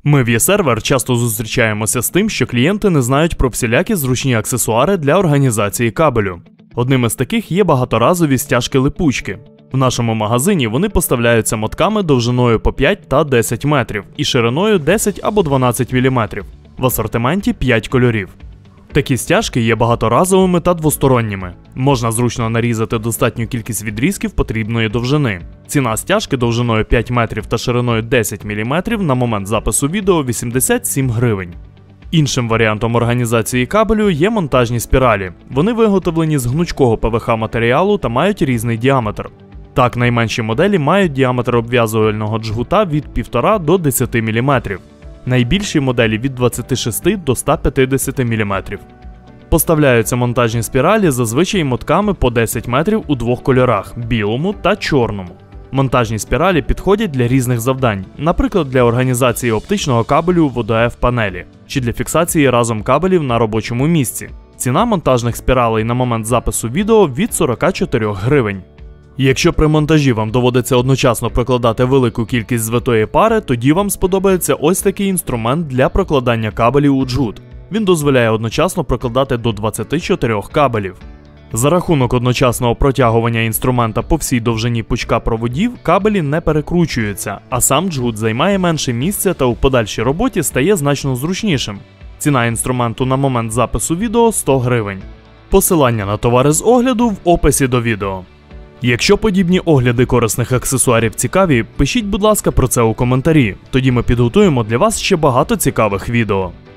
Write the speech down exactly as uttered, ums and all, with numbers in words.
Ми в eServer часто зустрічаємося з тим, що клієнти не знають про всілякі зручні аксесуари для організації кабелю. Одним із таких є багаторазові стяжки-липучки. В нашому магазині вони поставляються мотками довжиною по п'ять та десять метрів і шириною десять або дванадцять міліметрів. В асортименті п'ять кольорів. Такі стяжки є багаторазовими та двосторонніми. Можна зручно нарізати достатню кількість відрізків потрібної довжини. Ціна стяжки довжиною п'ять метрів та шириною десять міліметрів на момент запису відео вісімдесят сім гривень. Іншим варіантом організації кабелю є монтажні спіралі. Вони виготовлені з гнучкого пе ве ха матеріалу та мають різний діаметр. Так, найменші моделі мають діаметр обв'язувального джгута від півтора до десяти міліметрів. Найбільші моделі від двадцяти шести до ста п'ятдесяти міліметрів. Поставляються монтажні спіралі зазвичай мотками по десять метрів у двох кольорах – білому та чорному. Монтажні спіралі підходять для різних завдань, наприклад, для організації оптичного кабелю в о де еф-панелі, чи для фіксації разом кабелів на робочому місці. Ціна монтажних спіралей на момент запису відео від сорока чотирьох гривень. Якщо при монтажі вам доводиться одночасно прокладати велику кількість звитої пари, тоді вам сподобається ось такий інструмент для прокладання кабелів у джгут. Він дозволяє одночасно прокладати до двадцяти чотирьох кабелів. За рахунок одночасного протягування інструмента по всій довжині пучка проводів, кабелі не перекручуються, а сам джгут займає менше місця та у подальшій роботі стає значно зручнішим. Ціна інструменту на момент запису відео – сто гривень. Посилання на товари з огляду в описі до відео. Якщо подібні огляди корисних аксесуарів цікаві, пишіть, будь ласка, про це у коментарі, тоді ми підготуємо для вас ще багато цікавих відео.